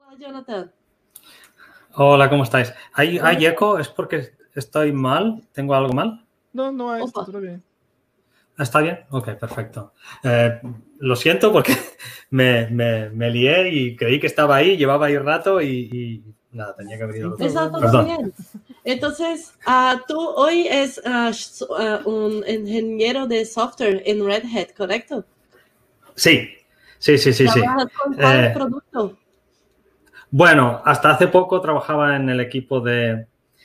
Jonathan. Hola, ¿cómo estáis? ¿Hay eco? ¿Es porque estoy mal? ¿Tengo algo mal? No hay, está todo bien. ¿Está bien? Ok, perfecto. Lo siento porque me lié y creí que estaba ahí, llevaba ahí rato y nada, tenía que venir. Está todo Perdón. bien. Entonces, tú hoy es un ingeniero de software en Red Hat, ¿correcto? Sí. ¿Trabajas con cuál producto? Bueno, hasta hace poco trabajaba en el equipo de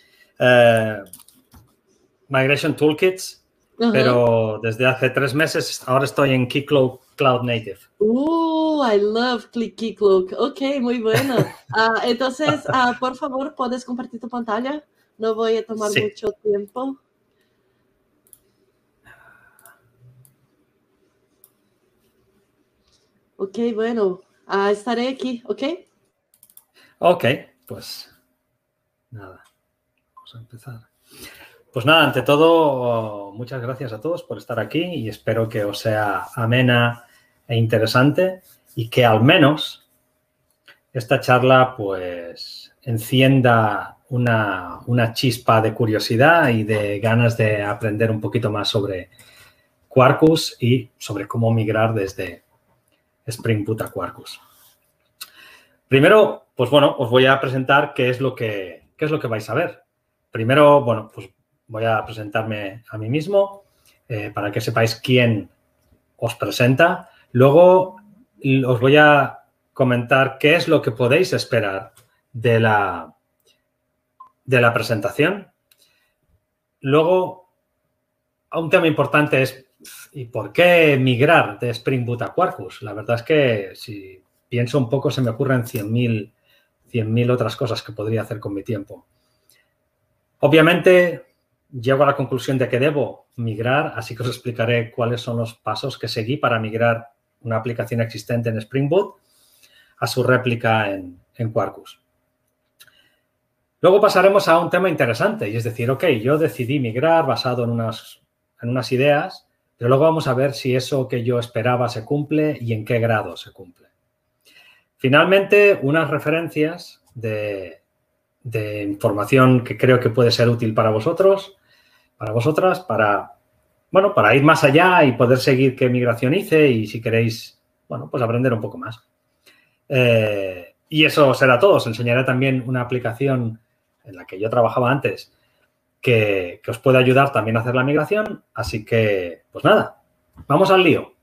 Migration Toolkits, pero desde hace 3 meses ahora estoy en Keycloak Cloud Native. I love Keycloak. Ok, muy bueno. Entonces, por favor, ¿puedes compartir tu pantalla? No voy a tomar mucho tiempo. Ok, bueno. Estaré aquí, ¿ok? Ok, pues nada, vamos a empezar. Pues nada, ante todo, muchas gracias a todos por estar aquí y espero que os sea amena e interesante y que al menos esta charla pues encienda una chispa de curiosidad y de ganas de aprender un poquito más sobre Quarkus y sobre cómo migrar desde Spring Boot a Quarkus. Primero, pues bueno, os voy a presentar qué es lo que vais a ver. Primero, bueno, pues voy a presentarme a mí mismo para que sepáis quién os presenta. Luego os voy a comentar qué es lo que podéis esperar de la presentación. Luego, un tema importante es ¿y por qué migrar de Spring Boot a Quarkus? La verdad es que si pienso un poco se me ocurren 100.000 otras cosas que podría hacer con mi tiempo. Obviamente, llego a la conclusión de que debo migrar, así que os explicaré cuáles son los pasos que seguí para migrar una aplicación existente en Spring Boot a su réplica en Quarkus. Luego pasaremos a un tema interesante y es decir, ok, yo decidí migrar basado en unas ideas, pero luego vamos a ver si eso que yo esperaba se cumple y en qué grado se cumple. Finalmente, unas referencias de información que creo que puede ser útil para vosotros, para vosotras, para ir más allá y poder seguir qué migración hice y si queréis, bueno, pues aprender un poco más. Y eso será todo. Os enseñaré también una aplicación en la que yo trabajaba antes que os puede ayudar también a hacer la migración. Así que, pues nada, vamos al lío.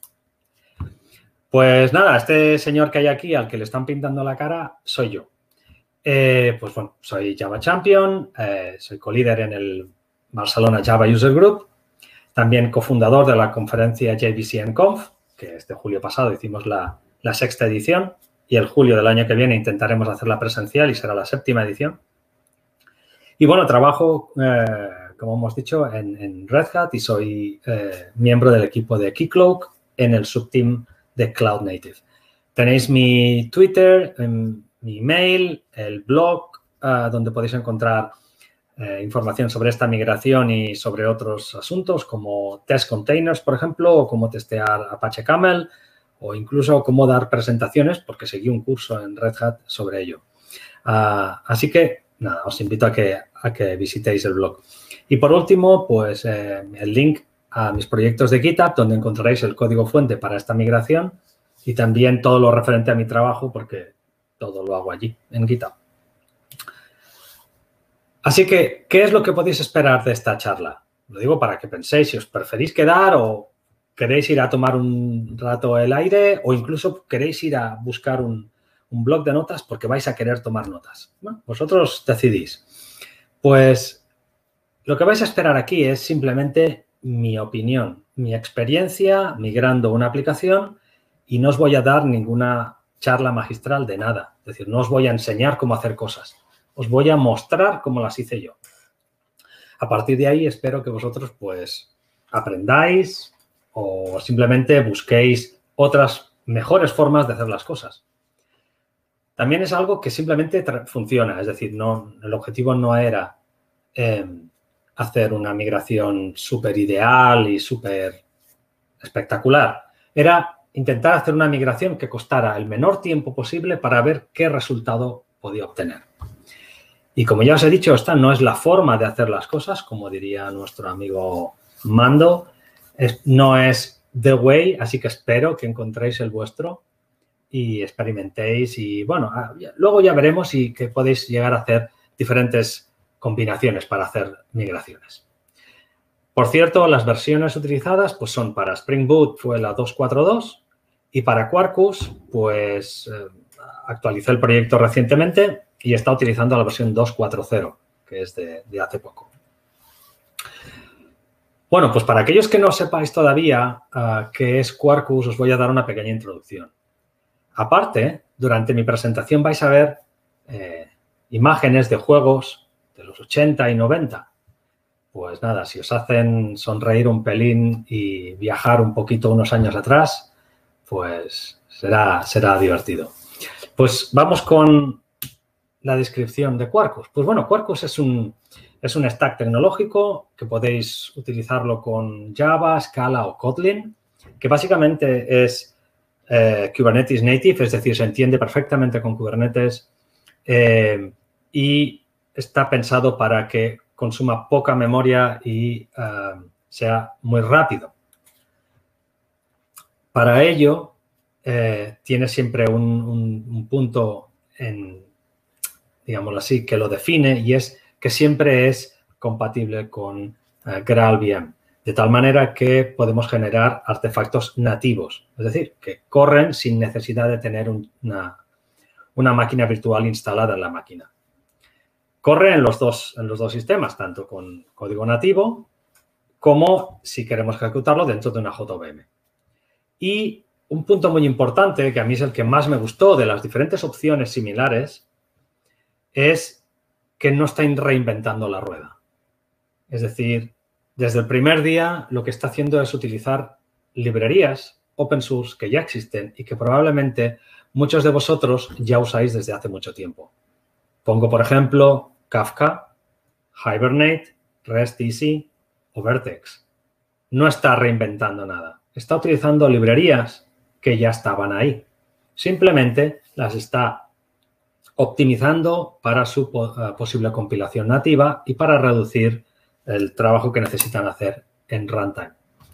Pues nada, este señor que hay aquí, al que le están pintando la cara, soy yo. Pues bueno, soy Java Champion, soy co-líder en el Barcelona Java User Group, también cofundador de la conferencia JVCNConf, que este julio pasado hicimos la 6ª edición y el julio del año que viene intentaremos hacerla presencial y será la 7ª edición. Y bueno, trabajo, como hemos dicho, en Red Hat y soy miembro del equipo de Keycloak en el subteam de Cloud Native. Tenéis mi Twitter, mi email, el blog, donde podéis encontrar información sobre esta migración y sobre otros asuntos como test containers, por ejemplo, o cómo testear Apache Camel o incluso cómo dar presentaciones, porque seguí un curso en Red Hat sobre ello. Así que, nada, os invito a que visitéis el blog. Y por último, pues el link a mis proyectos de GitHub, donde encontraréis el código fuente para esta migración y también todo lo referente a mi trabajo, porque todo lo hago allí, en GitHub. Así que, ¿qué es lo que podéis esperar de esta charla? Lo digo para que penséis si os preferís quedar o queréis ir a tomar un rato el aire o incluso queréis ir a buscar un blog de notas porque vais a querer tomar notas. Bueno, vosotros decidís. Pues lo que vais a esperar aquí es simplemente mi opinión, mi experiencia migrando una aplicación y no os voy a dar ninguna charla magistral de nada. Es decir, no os voy a enseñar cómo hacer cosas. Os voy a mostrar cómo las hice yo. A partir de ahí espero que vosotros pues aprendáis o simplemente busquéis otras mejores formas de hacer las cosas. También es algo que simplemente funciona. Es decir, el objetivo no era hacer una migración súper ideal y súper espectacular. Era intentar hacer una migración que costara el menor tiempo posible para ver qué resultado podía obtener. Y como ya os he dicho, esta no es la forma de hacer las cosas, como diría nuestro amigo Mando, no es the way, así que espero que encontréis el vuestro y experimentéis y, bueno, luego ya veremos si que podéis llegar a hacer diferentes combinaciones para hacer migraciones. Por cierto, las versiones utilizadas pues son para Spring Boot fue la 2.4.2 y para Quarkus pues actualicé el proyecto recientemente y está utilizando la versión 2.4.0, que es de hace poco. Bueno, pues para aquellos que no sepáis todavía qué es Quarkus, os voy a dar una pequeña introducción. Aparte, durante mi presentación vais a ver imágenes de juegos de los 80 y 90. Pues nada, si os hacen sonreír un pelín y viajar un poquito unos años atrás, pues será divertido. Pues vamos con la descripción de Quarkus. Pues bueno, Quarkus es un stack tecnológico que podéis utilizarlo con Java, Scala o Kotlin, que básicamente es Kubernetes native, es decir, se entiende perfectamente con Kubernetes y está pensado para que consuma poca memoria y sea muy rápido. Para ello, tiene siempre un punto digámoslo así, que lo define y es que siempre es compatible con GraalVM, de tal manera que podemos generar artefactos nativos, es decir, que corren sin necesidad de tener una máquina virtual instalada en la máquina. Corre en los dos sistemas, tanto con código nativo como si queremos ejecutarlo dentro de una JVM. Y un punto muy importante, que a mí es el que más me gustó de las diferentes opciones similares, es que no están reinventando la rueda. Es decir, desde el primer día lo que está haciendo es utilizar librerías open source que ya existen y que probablemente muchos de vosotros ya usáis desde hace mucho tiempo. Pongo, por ejemplo, Kafka, Hibernate, REST-Easy o Vertex. No está reinventando nada. Está utilizando librerías que ya estaban ahí. Simplemente las está optimizando para su posible compilación nativa y para reducir el trabajo que necesitan hacer en runtime.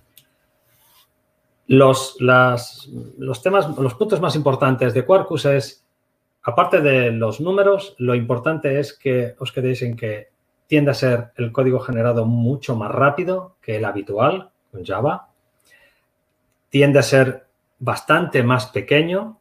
Los puntos más importantes de Quarkus es, aparte de los números, lo importante es que os quedéis en que tiende a ser el código generado mucho más rápido que el habitual con Java. Tiende a ser bastante más pequeño.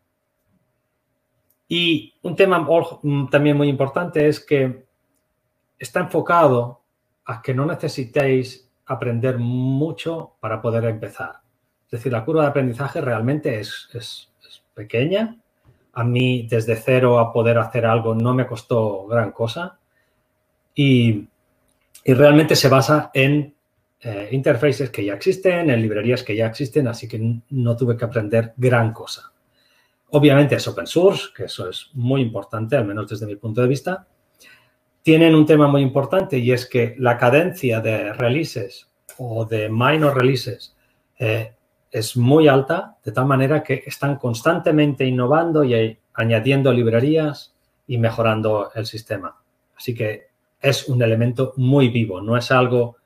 Y un tema también muy importante es que está enfocado a que no necesitéis aprender mucho para poder empezar. Es decir, la curva de aprendizaje realmente es pequeña. A mí, desde cero a poder hacer algo no me costó gran cosa. Y realmente se basa en interfaces que ya existen, en librerías que ya existen, así que no tuve que aprender gran cosa. Obviamente es open source, que eso es muy importante, al menos desde mi punto de vista. Tienen un tema muy importante y es que la cadencia de releases o de minor releases es muy alta, de tal manera que están constantemente innovando y añadiendo librerías y mejorando el sistema. Así que es un elemento muy vivo, no es algo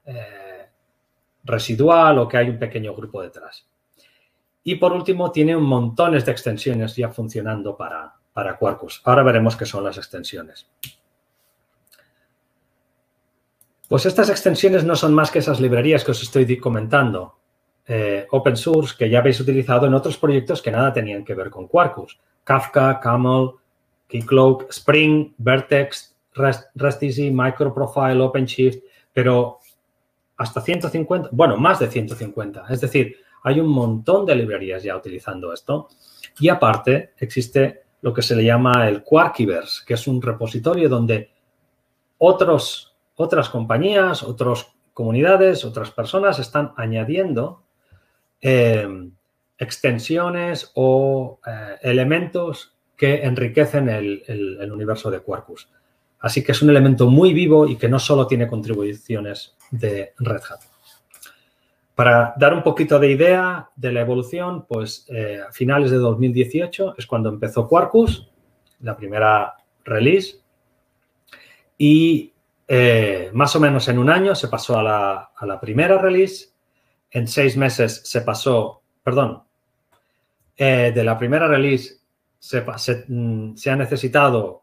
residual o que hay un pequeño grupo detrás. Y por último, tiene un montón de extensiones ya funcionando para Quarkus. Ahora veremos qué son las extensiones. Pues estas extensiones no son más que esas librerías que os estoy comentando. Open source que ya habéis utilizado en otros proyectos que nada tenían que ver con Quarkus. Kafka, Camel, Keycloak, Spring, Vertex, REST-Easy, Microprofile, OpenShift, pero hasta 150, bueno, más de 150. Es decir, hay un montón de librerías ya utilizando esto. Y aparte, existe lo que se le llama el Quarkiverse, que es un repositorio donde otras compañías, otras comunidades, otras personas están añadiendo extensiones o elementos que enriquecen el universo de Quarkus. Así que es un elemento muy vivo y que no solo tiene contribuciones de Red Hat. Para dar un poquito de idea de la evolución, pues a finales de 2018 es cuando empezó Quarkus, la primera release, y más o menos en un año se pasó a la primera release, en 6 meses se pasó, perdón, de la primera release se ha necesitado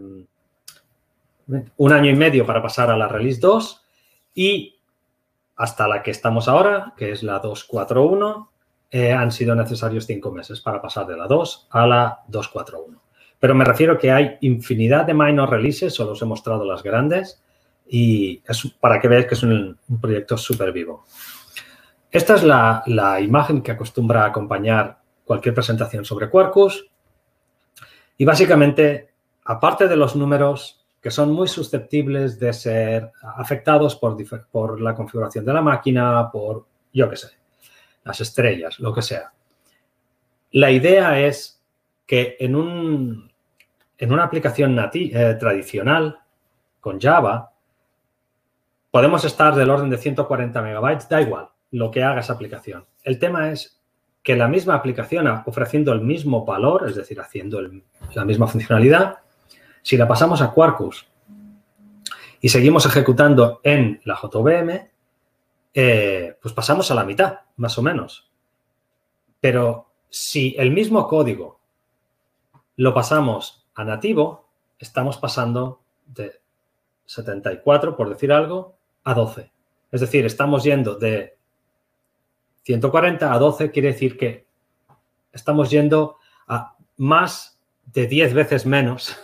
1 año y medio para pasar a la release 2 y hasta la que estamos ahora, que es la 2.4.1, han sido necesarios 5 meses para pasar de la 2 a la 2.4.1. Pero me refiero que hay infinidad de minor releases, solo os he mostrado las grandes, y es para que veáis que es un proyecto súper vivo. Esta es la imagen que acostumbra a acompañar cualquier presentación sobre Quarkus. Y básicamente, aparte de los números que son muy susceptibles de ser afectados por la configuración de la máquina, por, yo qué sé, las estrellas, lo que sea. La idea es que en una aplicación tradicional con Java, podemos estar del orden de 140 megabytes, da igual lo que haga esa aplicación. El tema es que la misma aplicación, ofreciendo el mismo valor, es decir, haciendo la misma funcionalidad, si la pasamos a Quarkus y seguimos ejecutando en la JVM, pues pasamos a la mitad, más o menos. Pero si el mismo código lo pasamos a nativo, estamos pasando de 74, por decir algo, a 12. Es decir, estamos yendo de 140 a 12, quiere decir que estamos yendo a más de 10 veces menos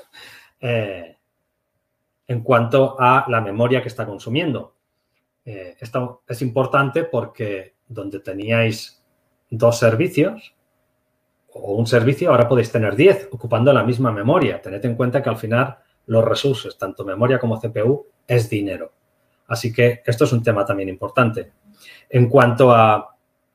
en cuanto a la memoria que está consumiendo. Esto es importante porque donde teníais 2 servicios o un servicio, ahora podéis tener 10 ocupando la misma memoria. Tened en cuenta que al final los recursos, tanto memoria como CPU, es dinero. Así que esto es un tema también importante. En cuanto a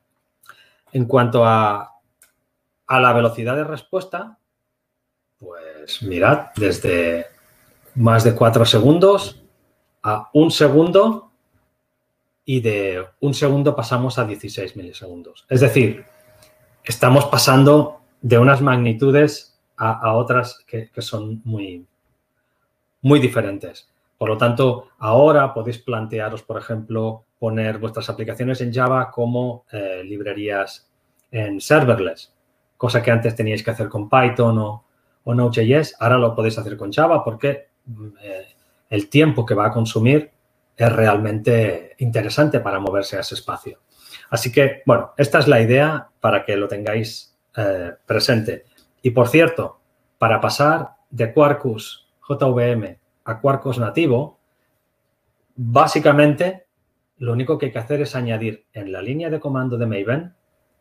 la velocidad de respuesta, pues mirad, desde más de 4 segundos a 1 segundo y de 1 segundo pasamos a 16 milisegundos. Es decir, estamos pasando de unas magnitudes a otras que son muy, muy diferentes. Por lo tanto, ahora podéis plantearos, por ejemplo, poner vuestras aplicaciones en Java como librerías en serverless, cosa que antes teníais que hacer con Python o Node.js. Ahora lo podéis hacer con Java porque el tiempo que va a consumir es realmente interesante para moverse a ese espacio. Así que, bueno, esta es la idea para que lo tengáis presente. Y, por cierto, para pasar de Quarkus JVM a Quarkus nativo, básicamente lo único que hay que hacer es añadir en la línea de comando de Maven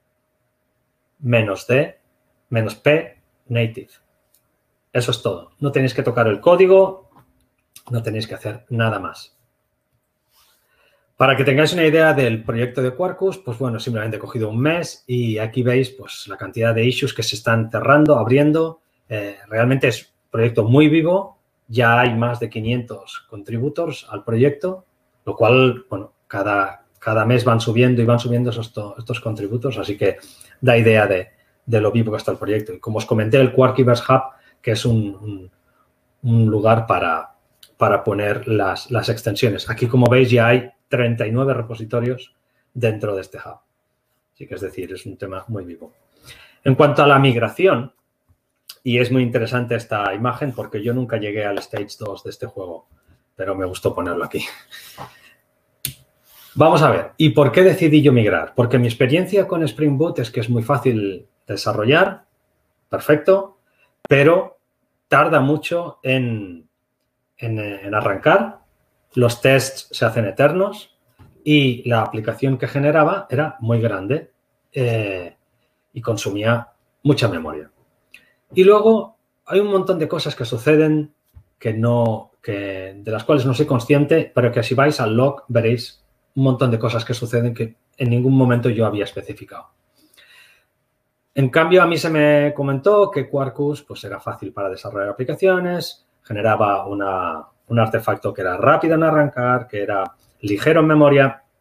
-d, -p, native. Eso es todo. No tenéis que tocar el código, no tenéis que hacer nada más. Para que tengáis una idea del proyecto de Quarkus, pues bueno, simplemente he cogido un mes y aquí veis pues la cantidad de issues que se están cerrando, abriendo. Realmente es un proyecto muy vivo. Ya hay más de 500 contributors al proyecto, lo cual, bueno, cada mes van subiendo estos contributors, así que da idea de lo vivo que está el proyecto. Y como os comenté, el Quarkiverse Hub, que es un lugar para poner las extensiones. Aquí, como veis, ya hay 39 repositorios dentro de este hub. Así que, es decir, es un tema muy vivo. En cuanto a la migración, y es muy interesante esta imagen porque yo nunca llegué al Stage 2 de este juego, pero me gustó ponerlo aquí. Vamos a ver, ¿y por qué decidí yo migrar? Porque mi experiencia con Spring Boot es que es muy fácil desarrollar, perfecto, pero tarda mucho en arrancar, los tests se hacen eternos y la aplicación que generaba era muy grande y consumía mucha memoria. Y luego hay un montón de cosas que suceden de las cuales no soy consciente, pero que si vais al log veréis un montón de cosas que suceden que en ningún momento yo había especificado. En cambio, a mí se me comentó que Quarkus pues, era fácil para desarrollar aplicaciones, generaba un artefacto que era rápido en arrancar, que era ligero en memoria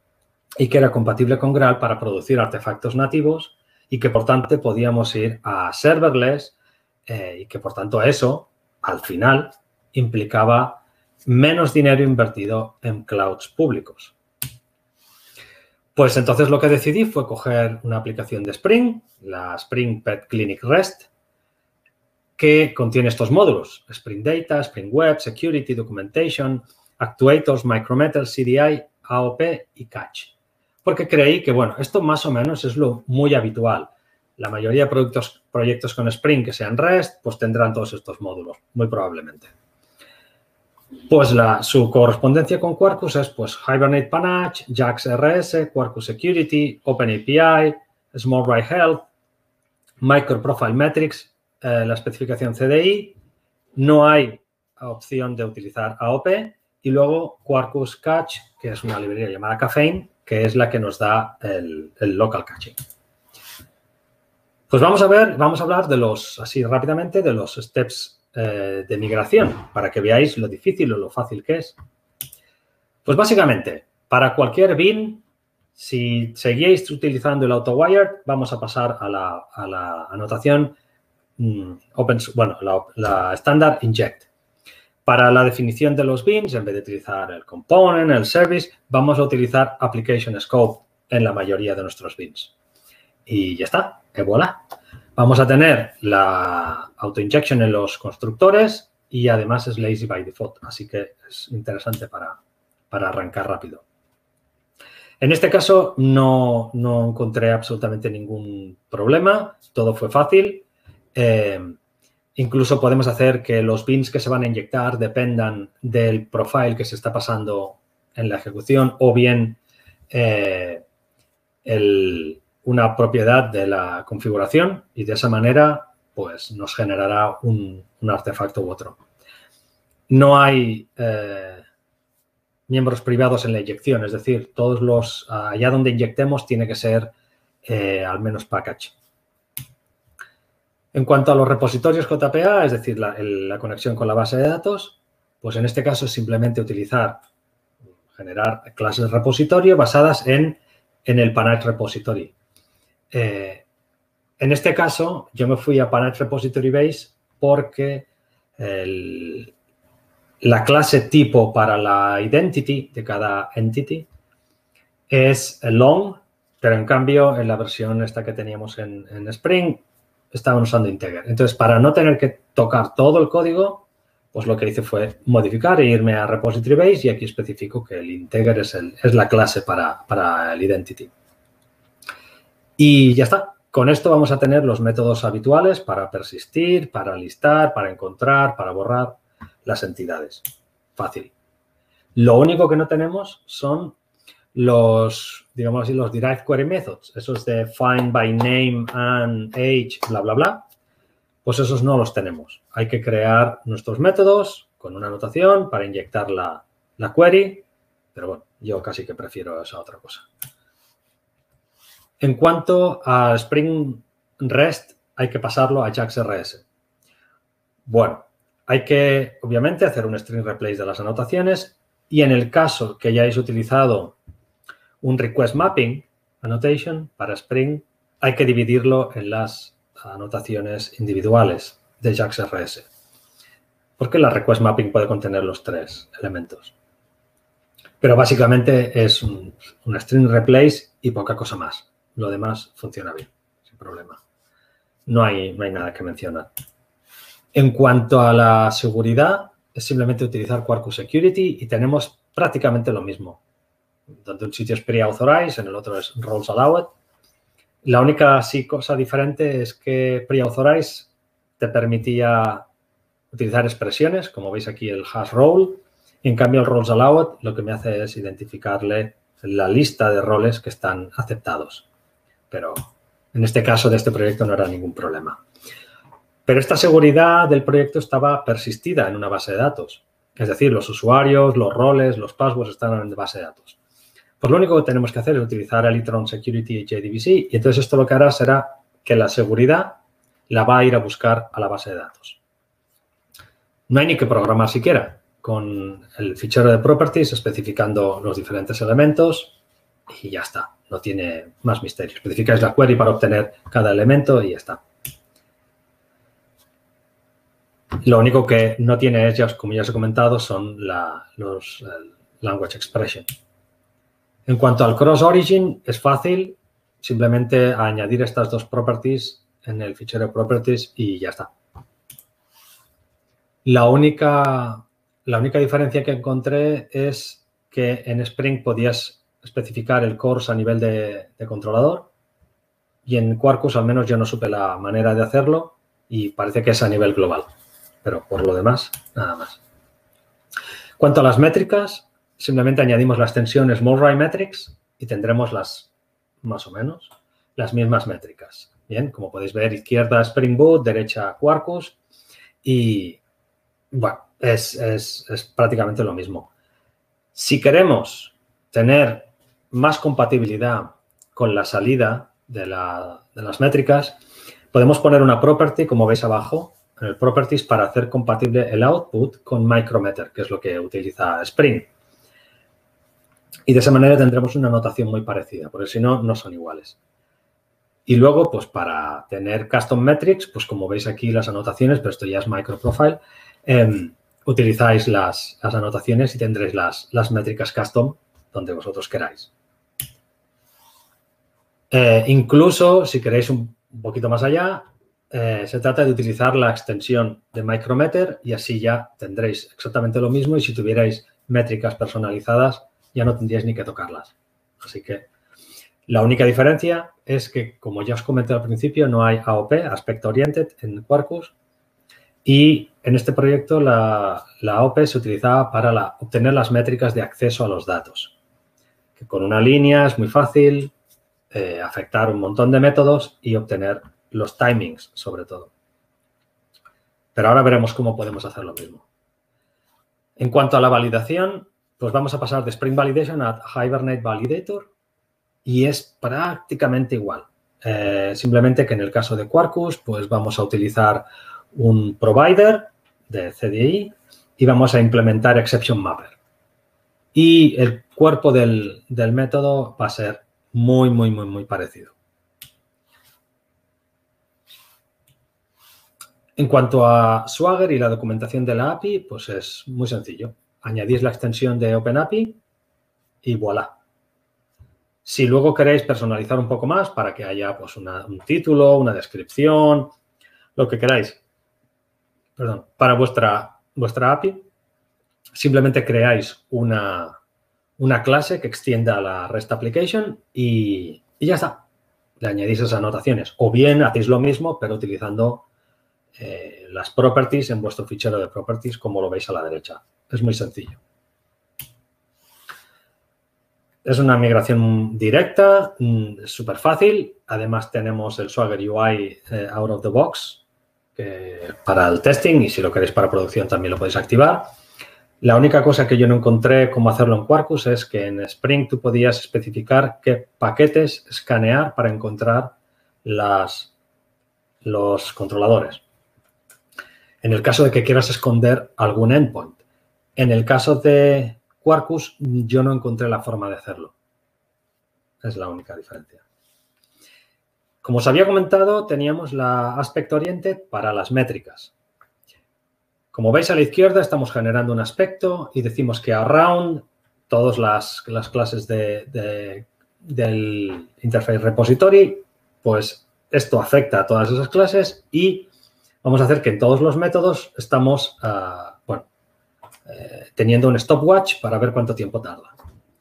y que era compatible con Graal para producir artefactos nativos y que, por tanto, podíamos ir a serverless y que, por tanto, eso, al final, implicaba menos dinero invertido en clouds públicos. Pues entonces lo que decidí fue coger una aplicación de Spring, la Spring Pet Clinic REST, que contiene estos módulos: Spring Data, Spring Web, Security, Documentation, Actuators, Micrometer, CDI, AOP y Catch. Porque creí que, bueno, esto más o menos es lo muy habitual. La mayoría de proyectos con Spring que sean REST, pues tendrán todos estos módulos, muy probablemente. Pues su correspondencia con Quarkus es pues Hibernate Panache, JAX RS, Quarkus Security, OpenAPI, Small Right Health, Micro Profile Metrics, la especificación CDI. No hay opción de utilizar AOP y luego Quarkus Catch, que es una librería llamada Caffeine, que es la que nos da el local caching. Pues vamos a hablar de así rápidamente, de los steps de migración, para que veáis lo difícil o lo fácil que es. Pues básicamente, para cualquier bin, si seguíais utilizando el AutoWired, vamos a pasar a la anotación la estándar inject. Para la definición de los bins, en vez de utilizar el component, el service, vamos a utilizar application scope en la mayoría de nuestros bins. Y ya está, et voilà. Vamos a tener la auto-injection en los constructores y además es lazy by default, así que es interesante para arrancar rápido. En este caso no encontré absolutamente ningún problema, todo fue fácil. Incluso podemos hacer que los bins que se van a inyectar dependan del profile que se está pasando en la ejecución o bien una propiedad de la configuración y de esa manera pues nos generará un artefacto u otro. No hay miembros privados en la inyección, es decir, todos allá donde inyectemos tiene que ser al menos package. En cuanto a los repositorios JPA, es decir, la conexión con la base de datos, pues en este caso es simplemente generar clases de repositorio basadas en el Panache Repository. En este caso, yo me fui a Panache Repository Base porque la clase tipo para la identity de cada entity es long, pero en cambio en la versión esta que teníamos en Spring estaban usando integer. Entonces, para no tener que tocar todo el código, pues lo que hice fue modificar e irme a Repository Base y aquí especifico que el integer es la clase para el identity. Y ya está. Con esto vamos a tener los métodos habituales para persistir, para listar, para encontrar, para borrar las entidades. Fácil. Lo único que no tenemos son digamos así, los derived query methods, esos de find by name and age, bla, bla, bla. Pues esos no los tenemos. Hay que crear nuestros métodos con una anotación para inyectar la query, pero bueno, yo casi que prefiero esa otra cosa. En cuanto a Spring REST, hay que pasarlo a JAX RS. Bueno, hay que, obviamente, hacer un string replace de las anotaciones y en el caso que hayáis utilizado un request mapping annotation para Spring, hay que dividirlo en las anotaciones individuales de JAX RS. Porque la request mapping puede contener los 3 elementos. Pero básicamente es un string replace y poca cosa más. Lo demás funciona bien, sin problema. No hay nada que mencionar. En cuanto a la seguridad, es simplemente utilizar Quarkus Security y tenemos prácticamente lo mismo. Donde un sitio es pre-authorized, en el otro es roles allowed. La única cosa diferente es que pre-authorized te permitía utilizar expresiones, como veis aquí el hash role, y en cambio el roles allowed lo que me hace es identificarle la lista de roles que están aceptados. Pero en este caso de este proyecto no era ningún problema. Pero esta seguridad del proyecto estaba persistida en una base de datos. Es decir, los usuarios, los roles, los passwords están en la base de datos. Pues lo único que tenemos que hacer es utilizar Elytron Security JDBC y entonces esto lo que hará será que la seguridad la va a ir a buscar a la base de datos. No hay ni que programar siquiera. Con el fichero de properties especificando los diferentes elementos y ya está. No tiene más misterio. Especificáis la query para obtener cada elemento y ya está. Lo único que no tiene es, como ya os he comentado, son los language expression. En cuanto al cross origin, es fácil simplemente añadir estas dos properties en el fichero properties y ya está. La única diferencia que encontré es que en Spring podías especificar el course a nivel de controlador y en Quarkus al menos yo no supe la manera de hacerlo y parece que es a nivel global. Pero por lo demás, nada más. Cuanto a las métricas, simplemente añadimos la extensión SmallRye Metrics y tendremos más o menos, las mismas métricas. Bien, como podéis ver, izquierda Spring Boot, derecha Quarkus y, bueno, es prácticamente lo mismo. Si queremos tener más compatibilidad con la salida de las métricas, podemos poner una property, como veis abajo, en el properties para hacer compatible el output con micrometer, que es lo que utiliza Spring. Y de esa manera tendremos una notación muy parecida, porque si no, no son iguales. Y luego, pues para tener custom metrics, pues como veis aquí las anotaciones, pero esto ya es microprofile, utilizáis las anotaciones y tendréis las métricas custom donde vosotros queráis. Incluso, si queréis un poquito más allá, se trata de utilizar la extensión de micrometer y así ya tendréis exactamente lo mismo y si tuvierais métricas personalizadas ya no tendríais ni que tocarlas. Así que la única diferencia es que, como ya os comenté al principio, no hay AOP, Aspect Oriented, en Quarkus y en este proyecto la AOP se utilizaba para obtener las métricas de acceso a los datos. Que con una línea es muy fácil afectar un montón de métodos y obtener los timings, sobre todo. Pero ahora veremos cómo podemos hacer lo mismo. En cuanto a la validación, pues vamos a pasar de Spring Validation a Hibernate Validator y es prácticamente igual. Simplemente que en el caso de Quarkus, pues vamos a utilizar un provider de CDI y vamos a implementar Exception Mapper. Y el cuerpo del método va a ser muy parecido. En cuanto a Swagger y la documentación de la API, pues es muy sencillo. Añadís la extensión de OpenAPI y voilà. Si luego queréis personalizar un poco más para que haya pues, un título, una descripción, lo que queráis, perdón, para vuestra API, simplemente creáis una clase que extienda la REST Application y ya está. Le añadís esas anotaciones. O bien hacéis lo mismo, pero utilizando las properties en vuestro fichero de properties, como lo veis a la derecha. Es muy sencillo. Es una migración directa, es súper fácil. Además, tenemos el Swagger UI out of the box para el testing y si lo queréis para producción también lo podéis activar. La única cosa que yo no encontré cómo hacerlo en Quarkus es que en Spring tú podías especificar qué paquetes escanear para encontrar los controladores. En el caso de que quieras esconder algún endpoint. En el caso de Quarkus, yo no encontré la forma de hacerlo. Es la única diferencia. Como os había comentado, teníamos la Aspect Oriented para las métricas. Como veis a la izquierda, estamos generando un aspecto y decimos que around todas las clases del Interface Repository, pues esto afecta a todas esas clases y vamos a hacer que en todos los métodos estamos teniendo un stopwatch para ver cuánto tiempo tarda.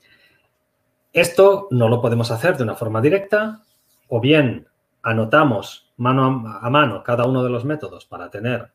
Esto no lo podemos hacer de una forma directa o bien anotamos mano a mano cada uno de los métodos para tener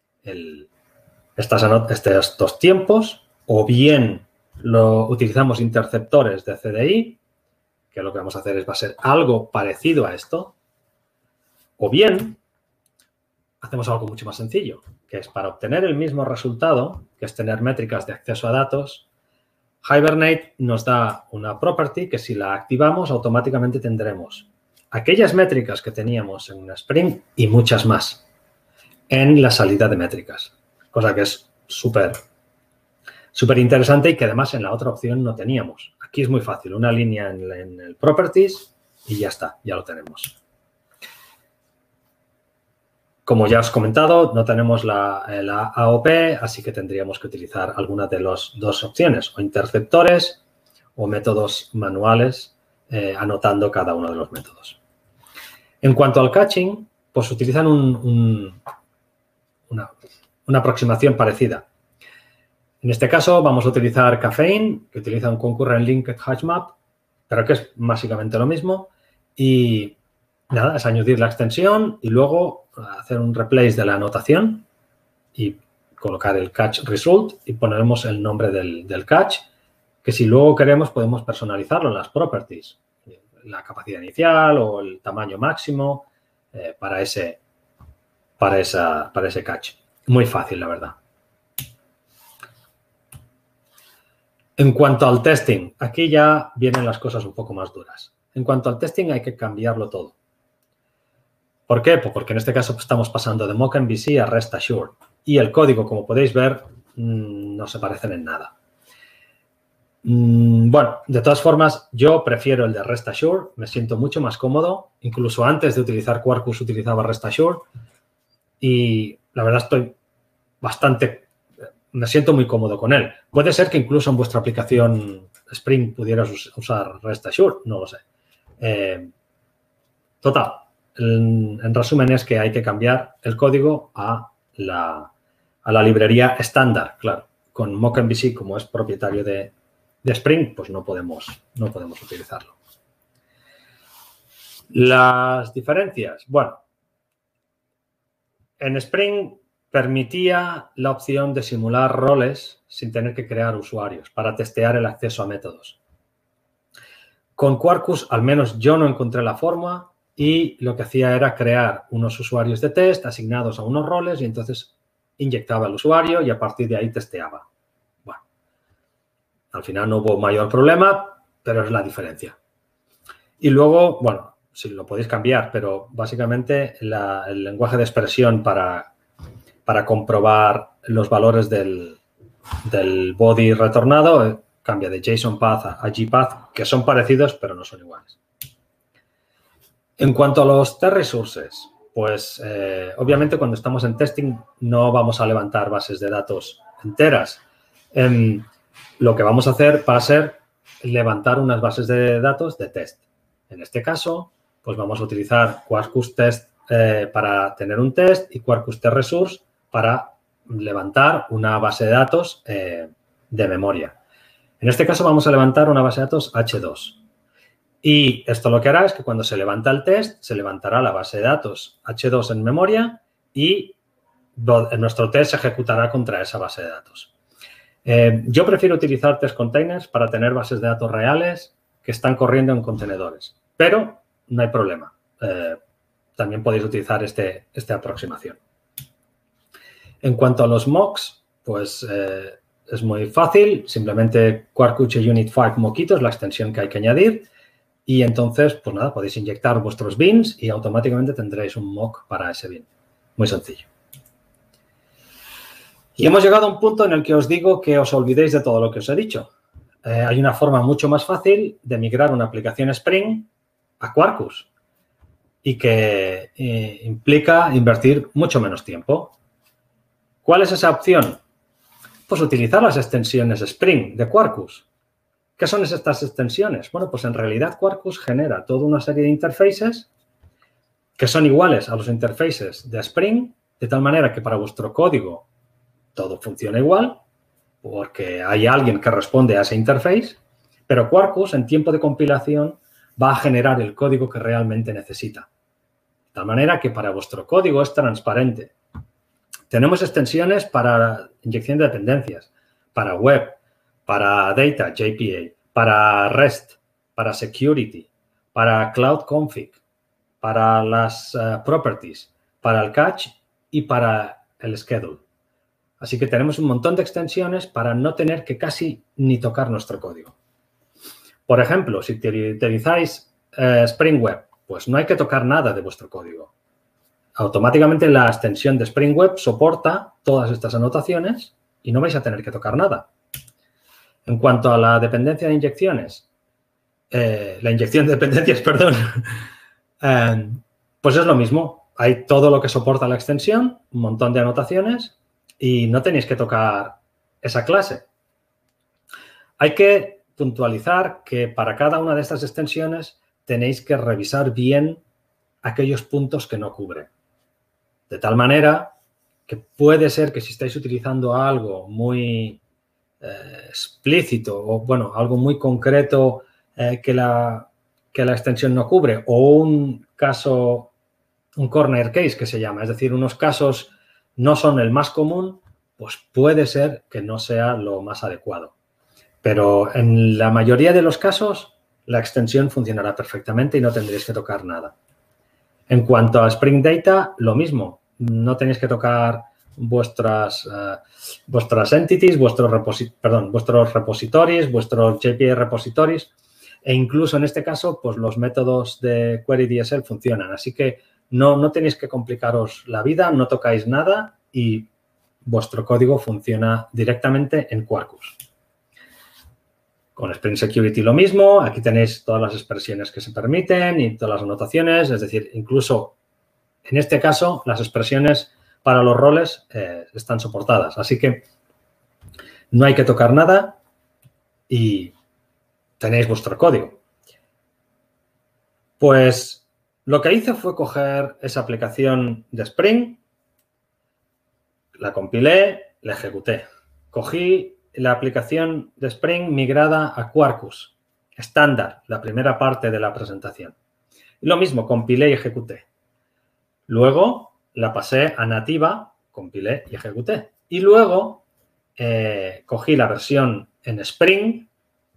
estos tiempos o bien utilizamos interceptores de CDI, que lo que vamos a hacer va a ser algo parecido a esto, o bien hacemos algo mucho más sencillo, que es para obtener el mismo resultado, que es tener métricas de acceso a datos, Hibernate nos da una property que si la activamos automáticamente tendremos aquellas métricas que teníamos en Spring y muchas más en la salida de métricas, cosa que es súper interesante y que además en la otra opción no teníamos. Aquí es muy fácil, una línea en el Properties y ya está, ya lo tenemos. Como ya os he comentado, no tenemos la AOP, así que tendríamos que utilizar alguna de las dos opciones, o interceptores o métodos manuales, anotando cada uno de los métodos. En cuanto al caching, pues utilizan una aproximación parecida. En este caso vamos a utilizar Caffeine, que utiliza un concurrent linked hash map, pero que es básicamente lo mismo. Y nada, es añadir la extensión y luego hacer un replace de la anotación y colocar el catch result y poneremos el nombre del catch, que si luego queremos podemos personalizarlo en las properties, la capacidad inicial o el tamaño máximo para ese catch. Muy fácil, la verdad. En cuanto al testing, aquí ya vienen las cosas un poco más duras. En cuanto al testing hay que cambiarlo todo. ¿Por qué? Pues porque en este caso estamos pasando de mock MVC a rest assured. Y el código, como podéis ver, no se parecen en nada. Bueno, de todas formas, yo prefiero el de rest assured. Me siento mucho más cómodo. Incluso antes de utilizar Quarkus utilizaba rest assured. Y la verdad me siento muy cómodo con él. Puede ser que incluso en vuestra aplicación Spring pudieras usar rest assured, no lo sé. Total. En resumen es que hay que cambiar el código a la librería estándar, claro. Con mockMVC, como es propietario de Spring, pues no podemos utilizarlo. Las diferencias. Bueno, en Spring permitía la opción de simular roles sin tener que crear usuarios para testear el acceso a métodos. Con Quarkus, al menos yo no encontré la forma. Y lo que hacía era crear unos usuarios de test asignados a unos roles y entonces inyectaba el usuario y a partir de ahí testeaba. Bueno, al final no hubo mayor problema, pero es la diferencia. Y luego, bueno, si lo podéis cambiar, pero básicamente el lenguaje de expresión para comprobar los valores del body retornado cambia de JSON path a gpath, que son parecidos, pero no son iguales. En cuanto a los test resources, pues obviamente cuando estamos en testing no vamos a levantar bases de datos enteras. Lo que vamos a hacer va a ser levantar unas bases de datos de test. En este caso, pues vamos a utilizar Quarkus Test para tener un test y Quarkus Test Resource para levantar una base de datos de memoria. En este caso vamos a levantar una base de datos H2. Y esto lo que hará es que cuando se levanta el test, se levantará la base de datos H2 en memoria y nuestro test se ejecutará contra esa base de datos. Yo prefiero utilizar test containers para tener bases de datos reales que están corriendo en contenedores, pero no hay problema. También podéis utilizar esta aproximación. En cuanto a los mocks, pues es muy fácil. Simplemente Quarkus Unit 5 mockito es la extensión que hay que añadir. Y entonces, pues nada, podéis inyectar vuestros bins y automáticamente tendréis un mock para ese bin. Muy sencillo. Y hemos llegado a un punto en el que os digo que os olvidéis de todo lo que os he dicho. Hay una forma mucho más fácil de migrar una aplicación Spring a Quarkus y que implica invertir mucho menos tiempo. ¿Cuál es esa opción? Pues utilizar las extensiones Spring de Quarkus. ¿Qué son estas extensiones? Bueno, pues en realidad Quarkus genera toda una serie de interfaces que son iguales a los interfaces de Spring, de tal manera que para vuestro código todo funciona igual, porque hay alguien que responde a ese interface, pero Quarkus en tiempo de compilación va a generar el código que realmente necesita. De tal manera que para vuestro código es transparente. Tenemos extensiones para inyección de dependencias, para web, para Data, JPA, para REST, para Security, para Cloud Config, para las Properties, para el Catch y para el Schedule. Así que tenemos un montón de extensiones para no tener que casi ni tocar nuestro código. Por ejemplo, si utilizáis Spring Web, pues no hay que tocar nada de vuestro código. Automáticamente la extensión de Spring Web soporta todas estas anotaciones y no vais a tener que tocar nada. En cuanto a la dependencia de inyecciones, la inyección de dependencias, perdón, pues es lo mismo. Hay todo lo que soporta la extensión, un montón de anotaciones y no tenéis que tocar esa clase. Hay que puntualizar que para cada una de estas extensiones tenéis que revisar bien aquellos puntos que no cubre. De tal manera que puede ser que si estáis utilizando algo muy explícito o, bueno, algo muy concreto que la extensión no cubre o un caso, un corner case que se llama, es decir, unos casos no son el más común, pues puede ser que no sea lo más adecuado. Pero en la mayoría de los casos la extensión funcionará perfectamente y no tendréis que tocar nada. En cuanto a Spring Data, lo mismo. No tenéis que tocar vuestras entities, vuestros repositorios, vuestros JPA repositories e incluso en este caso, pues los métodos de Query DSL funcionan. Así que no tenéis que complicaros la vida, no tocáis nada y vuestro código funciona directamente en Quarkus. Con Spring Security lo mismo, aquí tenéis todas las expresiones que se permiten y todas las anotaciones, es decir, incluso en este caso las expresiones para los roles están soportadas, así que no hay que tocar nada y tenéis vuestro código. Pues lo que hice fue coger esa aplicación de Spring, la compilé, la ejecuté. Cogí la aplicación de Spring migrada a Quarkus, estándar, la primera parte de la presentación. Y lo mismo, compilé y ejecuté. Luego la pasé a nativa, compilé y ejecuté. Y luego cogí la versión en Spring,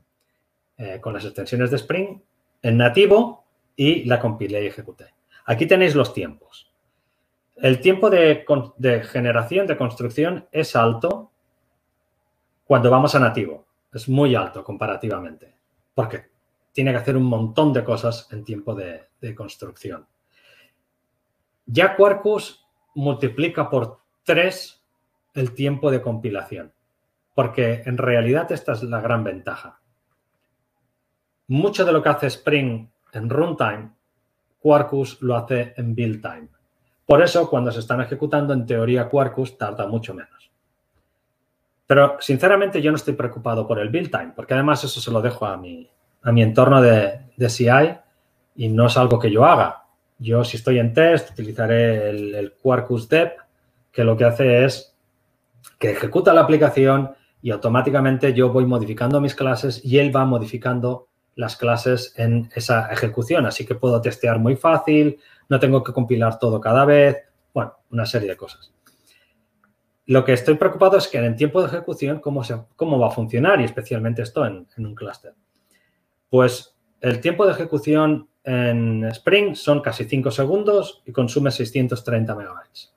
con las extensiones de Spring, en nativo y la compilé y ejecuté. Aquí tenéis los tiempos. El tiempo de generación, de construcción, es alto cuando vamos a nativo. Es muy alto comparativamente, porque tiene que hacer un montón de cosas en tiempo de construcción. Ya Quarkus multiplica por 3 el tiempo de compilación, porque en realidad esta es la gran ventaja. Mucho de lo que hace Spring en runtime, Quarkus lo hace en build time. Por eso, cuando se están ejecutando, en teoría, Quarkus tarda mucho menos. Pero, sinceramente, yo no estoy preocupado por el build time, porque además eso se lo dejo a mi entorno de CI y no es algo que yo haga. Yo, si estoy en test, utilizaré el Quarkus Dev, que lo que hace es que ejecuta la aplicación y automáticamente yo voy modificando mis clases y él va modificando las clases en esa ejecución. Así que puedo testear muy fácil, no tengo que compilar todo cada vez, bueno, una serie de cosas. Lo que estoy preocupado es que en tiempo de ejecución, ¿cómo va a funcionar? Y especialmente esto en un clúster. Pues el tiempo de ejecución en Spring son casi 5 segundos y consume 630 megabytes.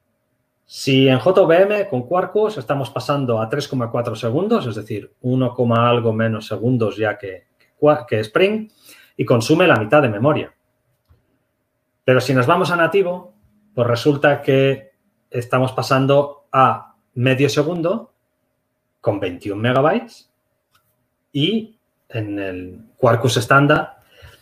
Si en JVM con Quarkus estamos pasando a 3,4 segundos, es decir, 1, algo menos segundos ya que Spring, y consume la mitad de memoria. Pero si nos vamos a nativo, pues resulta que estamos pasando a medio segundo con 21 megabytes y en el Quarkus estándar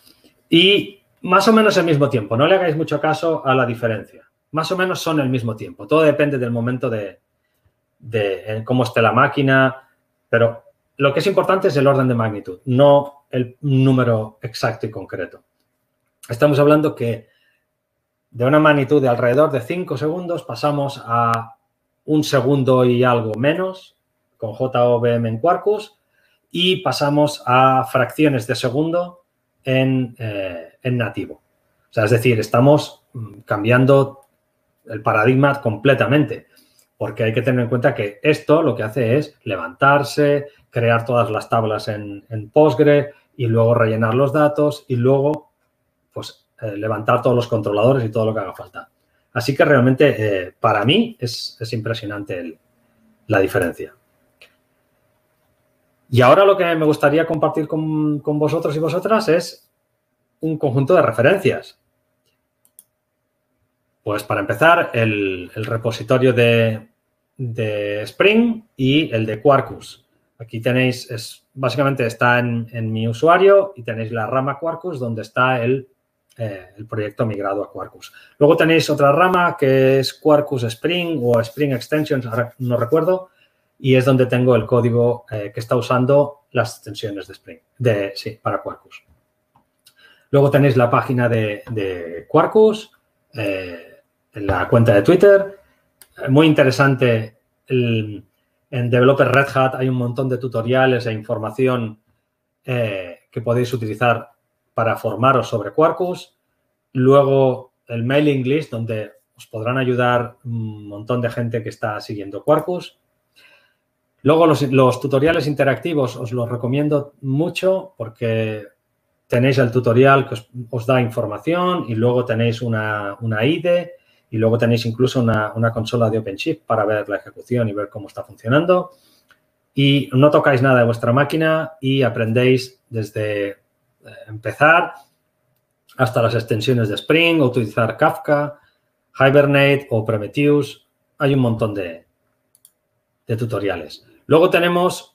y más o menos el mismo tiempo. No le hagáis mucho caso a la diferencia. Más o menos son el mismo tiempo. Todo depende del momento de cómo esté la máquina, pero lo que es importante es el orden de magnitud, no el número exacto y concreto. Estamos hablando que de una magnitud de alrededor de 5 segundos pasamos a 1 segundo y algo menos con JVM en Quarkus y pasamos a fracciones de segundo en nativo. O sea, es decir, estamos cambiando el paradigma completamente, porque hay que tener en cuenta que esto lo que hace es levantarse, crear todas las tablas en Postgre y luego rellenar los datos y luego pues levantar todos los controladores y todo lo que haga falta. Así que realmente para mí es impresionante la diferencia. Y ahora lo que me gustaría compartir con vosotros y vosotras es un conjunto de referencias. Pues para empezar, el repositorio de Spring y el de Quarkus. Aquí tenéis, básicamente está en mi usuario y tenéis la rama Quarkus donde está el proyecto migrado a Quarkus. Luego tenéis otra rama que es Quarkus Spring o Spring Extensions, ahora no recuerdo, y es donde tengo el código que está usando las extensiones de Spring, para Quarkus. Luego tenéis la página de Quarkus, en la cuenta de Twitter. Muy interesante, en Developer Red Hat hay un montón de tutoriales e información que podéis utilizar para formaros sobre Quarkus. Luego el mailing list, donde os podrán ayudar un montón de gente que está siguiendo Quarkus. Luego los tutoriales interactivos os los recomiendo mucho porque tenéis el tutorial que os da información y luego tenéis una IDE y luego tenéis incluso una consola de OpenShift para ver la ejecución y ver cómo está funcionando. Y no tocáis nada de vuestra máquina y aprendéis desde empezar hasta las extensiones de Spring, o utilizar Kafka, Hibernate o Prometheus. Hay un montón de tutoriales. Luego tenemos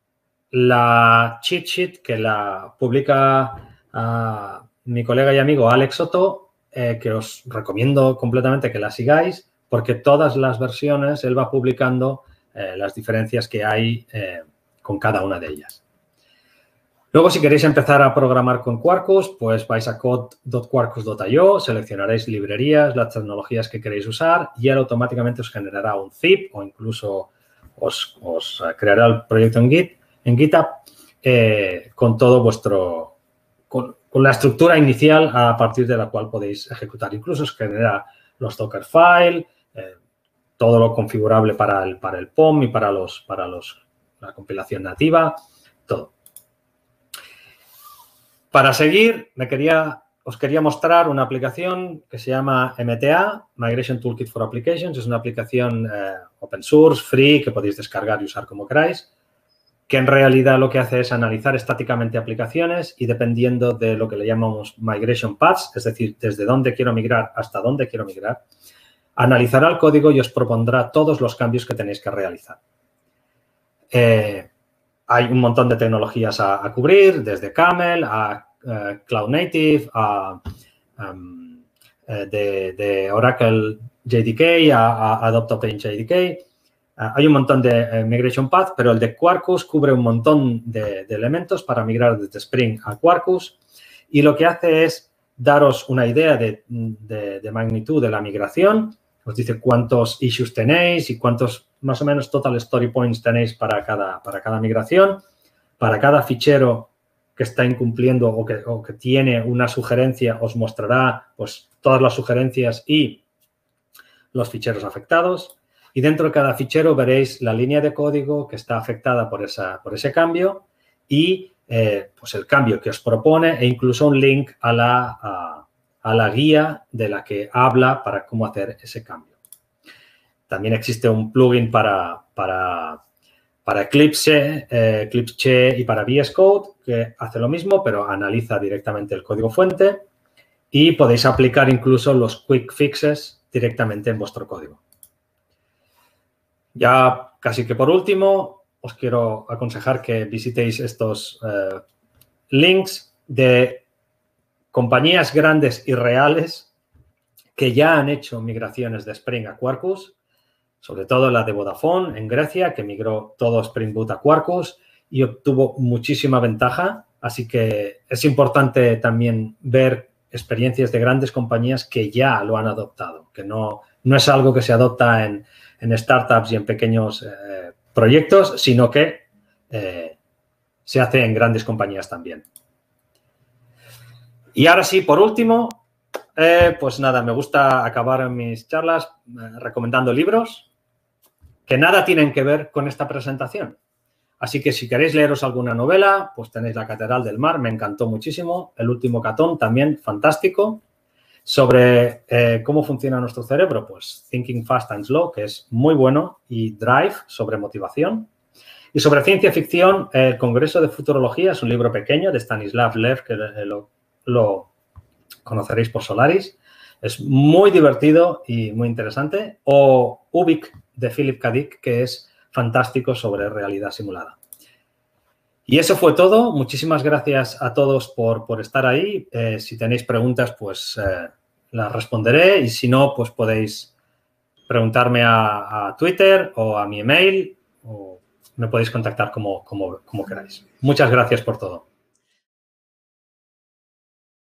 la cheat sheet que la publica mi colega y amigo Alex Soto, que os recomiendo completamente que la sigáis porque todas las versiones él va publicando las diferencias que hay con cada una de ellas. Luego, si queréis empezar a programar con Quarkus, pues vais a code.quarkus.io, seleccionaréis librerías, las tecnologías que queréis usar y él automáticamente os generará un zip o incluso os creará el proyecto en GitHub con todo con la estructura inicial a partir de la cual podéis ejecutar. Incluso os genera los Dockerfile, todo lo configurable para el POM y para la compilación nativa, todo. Para seguir, os quería mostrar una aplicación que se llama MTA, Migration Toolkit for Applications. Es una aplicación open source, free, que podéis descargar y usar como queráis, que en realidad lo que hace es analizar estáticamente aplicaciones y dependiendo de lo que le llamamos Migration Paths, es decir, desde dónde quiero migrar hasta dónde quiero migrar, analizará el código y os propondrá todos los cambios que tenéis que realizar. Hay un montón de tecnologías a cubrir, desde Camel a Cloud Native, de Oracle JDK a Adopt Open JDK. Hay un montón de Migration Path, pero el de Quarkus cubre un montón de elementos para migrar desde Spring a Quarkus y lo que hace es daros una idea de magnitud de la migración. Os dice cuántos issues tenéis y cuántos, más o menos, total story points tenéis para cada migración. Para cada fichero que está incumpliendo o que tiene una sugerencia, os mostrará pues, todas las sugerencias y los ficheros afectados. Y dentro de cada fichero veréis la línea de código que está afectada por ese cambio y pues el cambio que os propone e incluso un link a la guía de la que habla para cómo hacer ese cambio. También existe un plugin para Eclipse y para VS Code que hace lo mismo, pero analiza directamente el código fuente y podéis aplicar incluso los quick fixes directamente en vuestro código. Ya casi que por último, os quiero aconsejar que visitéis estos links de compañías grandes y reales que ya han hecho migraciones de Spring a Quarkus, sobre todo la de Vodafone en Grecia, que migró todo Spring Boot a Quarkus y obtuvo muchísima ventaja. Así que es importante también ver experiencias de grandes compañías que ya lo han adoptado, que no es algo que se adopta en startups y en pequeños proyectos, sino que se hace en grandes compañías también. Y ahora sí, por último, pues nada, me gusta acabar mis charlas recomendando libros que nada tienen que ver con esta presentación. Así que si queréis leeros alguna novela, pues tenéis La Catedral del Mar, me encantó muchísimo. El último Catón, también fantástico. Sobre cómo funciona nuestro cerebro, pues Thinking Fast and Slow, que es muy bueno, y Drive, sobre motivación. Y sobre ciencia ficción, el Congreso de Futurología es un libro pequeño de Stanislav Lem, que lo conoceréis por Solaris. Es muy divertido y muy interesante. O Ubik, de Philip K. Dick, que es fantástico sobre realidad simulada. Y eso fue todo. Muchísimas gracias a todos por estar ahí. Si tenéis preguntas, pues las responderé. Y si no, pues podéis preguntarme a Twitter o a mi email o me podéis contactar como queráis. Muchas gracias por todo.